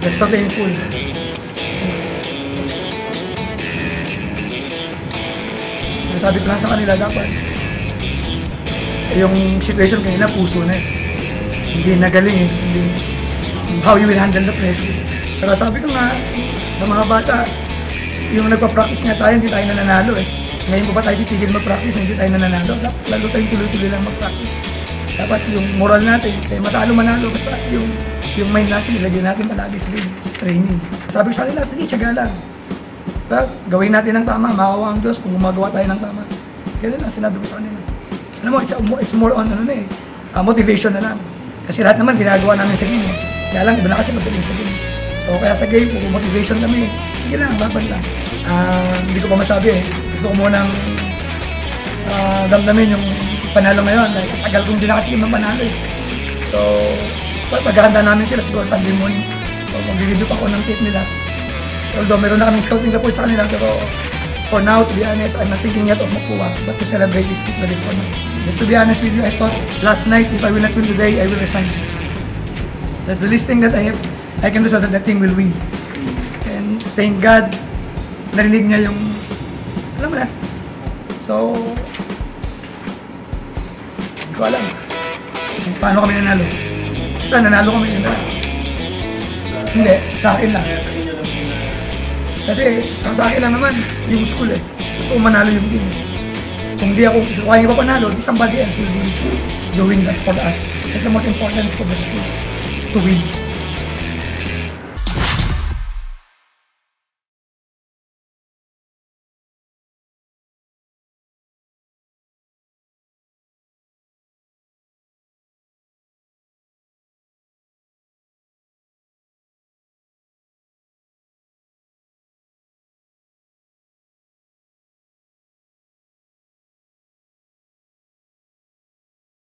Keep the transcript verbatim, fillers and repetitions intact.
Just so thankful. Sabi ko lang sa kanila, dapat yung situation kanina, puso na eh. Hindi nagaling eh. Hindi, how you will handle the pressure. Pero sabi ko nga, sa mga bata, yung nagpa-practice nga tayo, hindi tayo nananalo eh. Ngayon pa ba tayo titigil mag-practice, hindi tayo nananalo. Lalo tayong tuloy-tuloy lang mag-practice. Dapat yung moral natin, kaya matalo manalo, basta yung, yung mind natin, ilagay natin palagi sa game, sa training. Sabi ko sa kanila, sige, tiyaga lang. Diba? Gawin natin ng tama, makawa ang Diyos kung gumagawa tayo ng tama. Kaya lang, sinabi ko sa kanila. Alam mo, it's, it's more on ano na eh, uh, motivation na lang. Kasi lahat naman ginagawa namin sa game. Eh. Kaya lang, iba na kasi magaling sa game. So, kaya sa game, kung motivation kami, sige lang, laban lang. Uh, hindi ko pa masabi eh. Gusto ko munang uh, damdamin yung panalo ngayon. Like, tagal kong di nakatikim ng panalo eh. So, paghahanda namin sila siguro Sunday morning. So, mag-review pa ako ng tape nila. Although meron na kaming scouting report sa kanila, pero for now, to be honest, I'm not thinking yet of makuha, but to celebrate this victory for now. Just to be honest with you, I thought last night, if I will not win today, I will resign. That's the least thing that I have, I can do so that the team will win. And thank God, narinig niya yung, alam mo na. So, hindi ko alam kung paano kami nanalo. Basta nanalo kami yun na. Hindi, sa akin lang. Kasi, ang sa akin lang naman, yung school eh. Gusto ko manalo yung team. Kung di ako, kung kaya pa panalo, somebody else will be doing that for us. That's the most important for the school, to win.